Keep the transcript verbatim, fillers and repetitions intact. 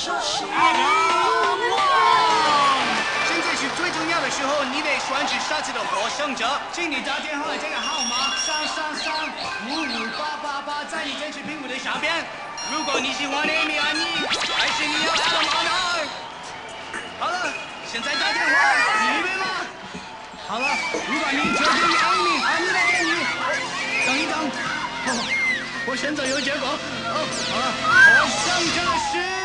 现在是最重要的时候，你得选取杀子的获胜者，请你打电话这个号码三三三五五八八八，在你正式屏幕的上边。如果你喜欢 Amy 安妮，还是你要 Adam 安娜？好了，现在打电话，你预备吗？好了，如果你决定 Amy 安妮的电影，等一等，哦，我现在有结果。哦，好了，获胜者是。